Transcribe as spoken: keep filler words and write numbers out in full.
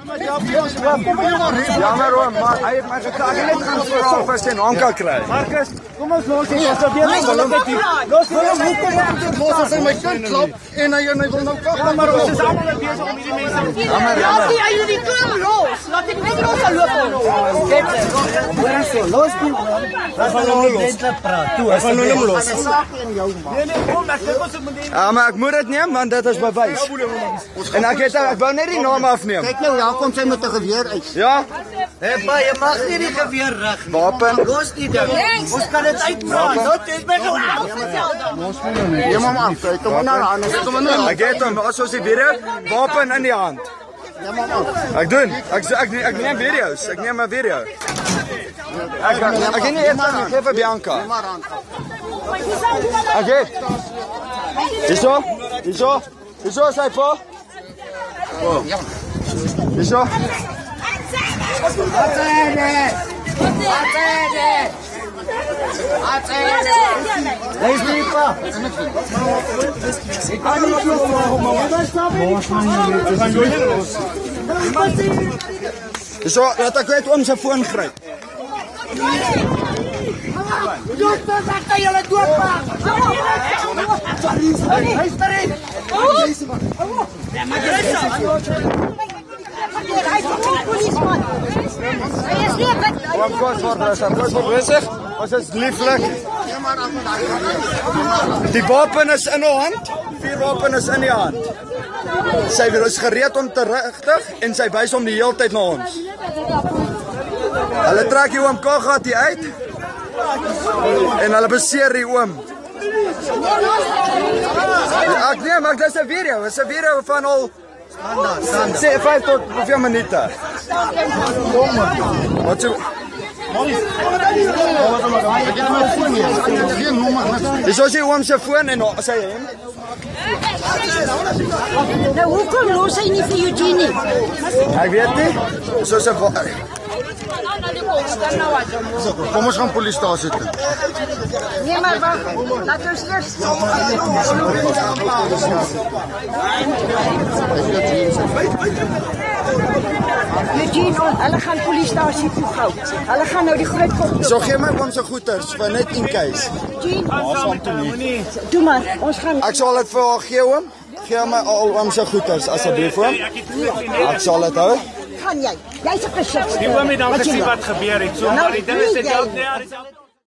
Jammer hoor, maar hy het my gekla. Ek het net gaan vra of hy sy naam kan kry. Marcus, kom ons los dit. Ons probeer net los dit. Los as hy my kind klap en hy en hy wil nou kap. Maar ons is almal besig om hierdie mense. Laat die hy die klap los. Laat dit net los loop. Dit los die man. Dat van hom los. Toe, van hom los. Nee nee, kom, ek dink ons moet Ja, maar ek moet dit neem want dit is bewys. En ek het ek wou net die naam afneem. Kyk nou, ja, kom sy met 'n geweer uit. Ja, Hé, pa, jy mag nie die geweer reg nie. wapen. Los die ding. Ons kan dit uitpraat. Dit het my nou afgestel dan. Ja, mamma, kyk hom nou aan. Kom nou. Ek het hom, as ons die video, wapen in die hand. Ja, mamma. Ek doen. Ek ek ek neem video's. Ek neem 'n video. Ek ek gee nie eers aan, ek gee vir Bianca. Maar aan. Ek het. Hierso? Hierso? Hierso is hy pa? Ja. Hierso? Dis nie pa. Ek kan nie so maak maar wat stap nie. Hierso, laat ek net oom sy foon gryp. Oom kos word daar, kos word besig. Ons is lieflik. Die wapen is in haar hand. Vier wapen is in die hand. Sy is gereed om te rigtig en sy wys hom die hele tyd na ons. Hulle trek die oom Kaggat hier uit. En hulle beseer die oom. Ek neem, maar dis 'n video, dis 'n video van al sê vyf tot vier minute. Wat so? Dis as jy oom se foon en sy hom. Nou hoekom los hy nie vir Eugenie? Ek weet nie. So se Kom ons gaan polisiestasie toe. Nee maar wag, laat ons eers Eugenie, hulle gaan polisiestasie toe gou. Hulle gaan nou die groot kop. So gee my oom se goeders vir net in case. Eugenie, doe maar, ons gaan Ek sal dit vir haar gee oom. Gee my al oom se goeders asseblief oom. Ek sal dit hou. gaan jy. Jy's 'n besit. Die oom het dan gesien wat gebeur het. So maar die ding is dit ook nie.